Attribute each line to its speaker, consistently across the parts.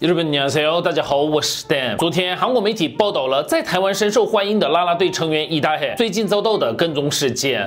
Speaker 1: 日本안녕하세요，大家好，我是 Dan。昨天韩国媒体报道了在台湾深受欢迎的啦啦队成员イダヘ最近遭到的跟踪事件。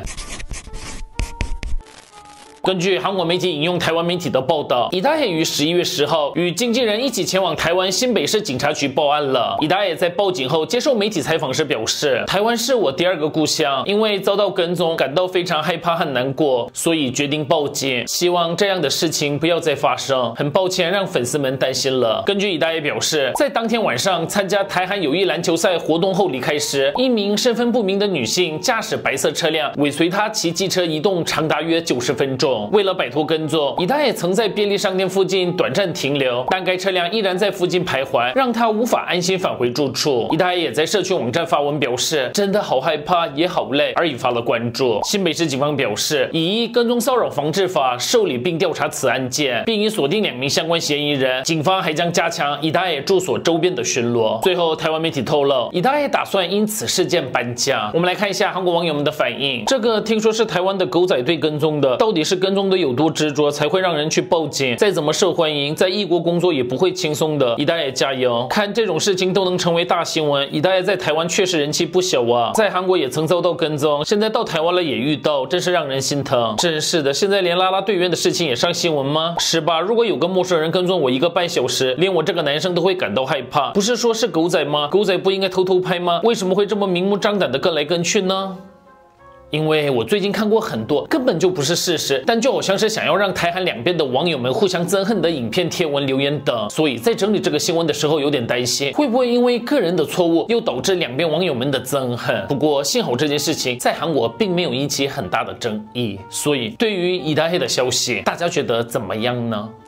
Speaker 1: 根据韩国媒体引用台湾媒体的报道，イダヘ于11月10号与经纪人一起前往台湾新北市警察局报案了。イダヘ在报警后接受媒体采访时表示，台湾是我第二个故乡，因为遭到跟踪感到非常害怕和难过，所以决定报警，希望这样的事情不要再发生，很抱歉让粉丝们担心了。根据イダヘ表示，在当天晚上参加台韩友谊篮球赛活动后离开时，一名身份不明的女性驾驶白色车辆尾随他骑机车移动长达约90分钟。为了摆脱跟踪，イダヘ曾在便利商店附近短暂停留，但该车辆依然在附近徘徊，让他无法安心返回住处。イダヘ也在社群网站发文表示，真的好害怕，也好累，而引发了关注。新北市警方表示，以跟踪骚扰防治法受理并调查此案件，并已锁定2名相关嫌疑人。警方还将加强イダヘ住所周边的巡逻。最后，台湾媒体透露，イダヘ打算因此事件搬家。我们来看一下韩国网友们的反应。这个听说是台湾的狗仔队跟踪的，到底是跟踪的有多执着，才会让人去报警？再怎么受欢迎，在异国工作也不会轻松的。イダヘ加油！看这种事情都能成为大新闻，イダヘ在台湾确实人气不小啊。在韩国也曾遭到跟踪，现在到台湾了也遇到，真是让人心疼。真是的，现在连啦啦队员的事情也上新闻吗？是吧？如果有个陌生人跟踪我1个半小时，连我这个男生都会感到害怕。不是说是狗仔吗？狗仔不应该偷偷拍吗？为什么会这么明目张胆的跟来跟去呢？因为我最近看过很多根本就不是事实，但就好像是想要让台韩两边的网友们互相憎恨的影片、贴文、留言等，所以在整理这个新闻的时候有点担心，会不会因为个人的错误又导致两边网友们的憎恨？不过幸好这件事情在韩国并没有引起很大的争议，所以对于イダヘ的消息，大家觉得怎么样呢？